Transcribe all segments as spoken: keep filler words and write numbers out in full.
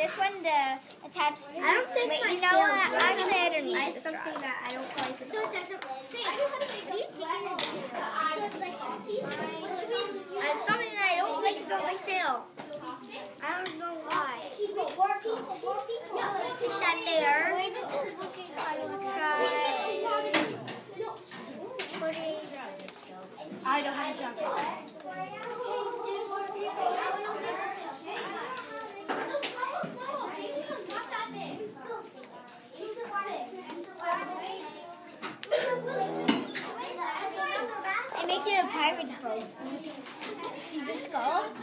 this one to attach. I don't think Wait, my you know sail what? does. Actually, I don't need I this something rod. that I don't like. So it doesn't say. So it's like uh, something that I don't like about my sail. I don't know why. Is that there? I don't have a jump. I make it a pirate's boat. See the skull? Um,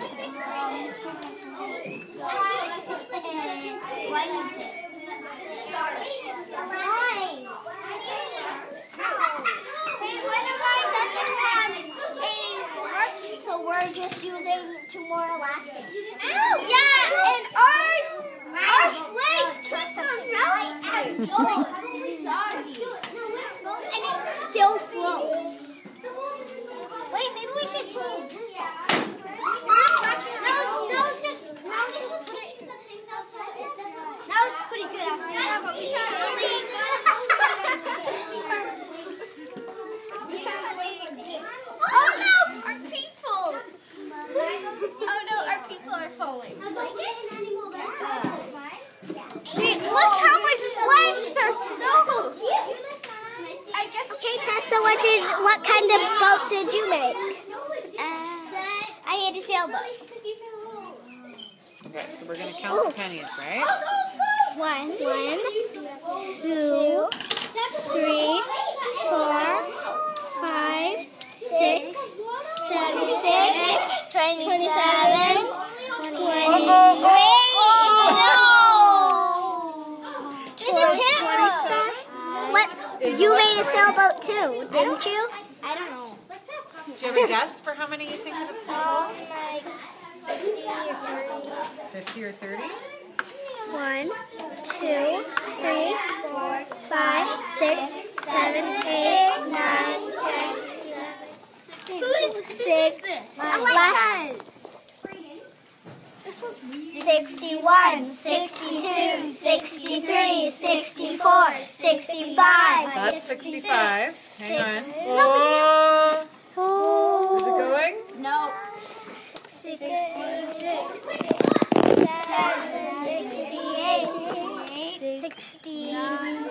Why is it? Why? So we're just using two more elastics. Ow! Yeah, and ours, our legs twist on melting. And it still floats. Wait, maybe we should pull this out. No, no, it's just, now just put it, now it's pretty good. I was thinking about Oh no, our people! Oh no, our people are falling. See, look how much flags are so cute. I guess. Okay, Tessa, what did, what kind of boat did you make? Uh, I made a sailboat. Okay, so we're going to count the pennies, right? One, one, two, three, four, five, six, seventy-six, twenty-seven, twenty-eight. What? You made a sailboat too, didn't you? I don't know. Do you have a guess for how many you think it's going to hold? Like fifty or thirty? one, two, three, four, five, six, seven, eight, nine, ten, Who's six, Alexis. sixty-one, sixty-two, sixty-three, sixty-four, sixty-five. That's sixty-five. Hang on. Six. Oh! Oh. Is it going? No. sixty-six, sixty-eight, sixty-nine,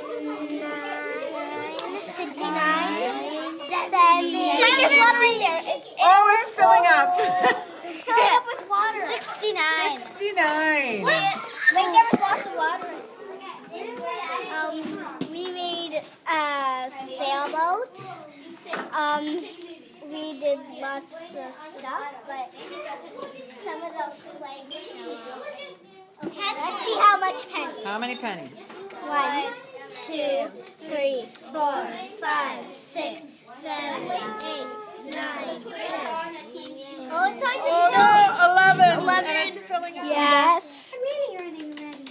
sixty-nine, seventy. There's water in there. It's Oh, it's filling up. It's filling up with water. sixty-nine. sixty-nine. Wait, wait, there was lots of water in it. Um, we made a sailboat. Um, we did lots of stuff, but some of the flags. Okay, let's see how much pennies. How many pennies? One, two, three, four, five, six, seven, eight, nine, ten. Oh, it's on your Oh, eleven. Eleven. And it's filling up. Yes. I'm reading already, I'm ready.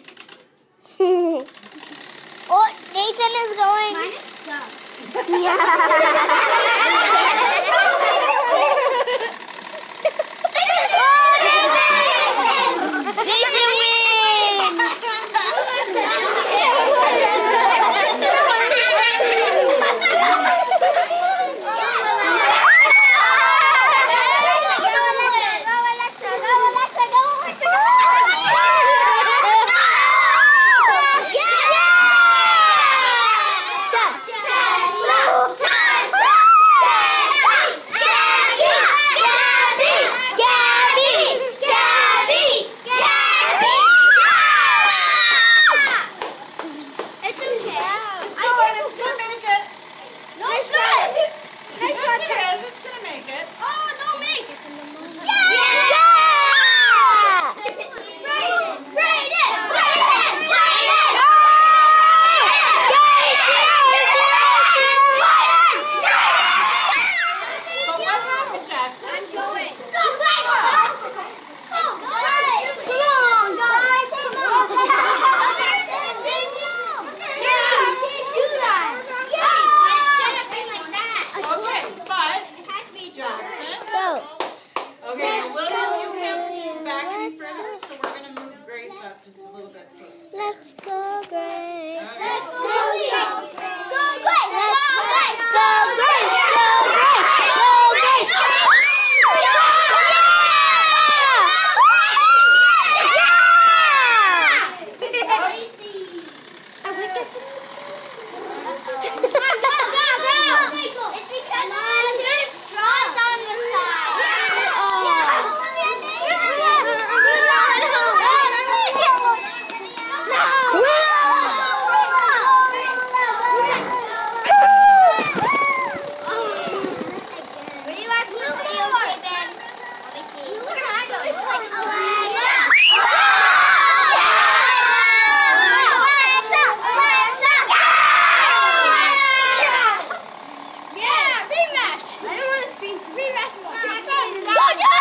Oh, Nathan is going. Mine is stuck. Nathan wins. up just a little bit so it's Let's go, Grace. Let's Let's go, go, Grace. Go, Grace. Let's go, Grace. Go, Grace. Go, Grace. Go, Grace. I don't want to scream. Rematch. Go,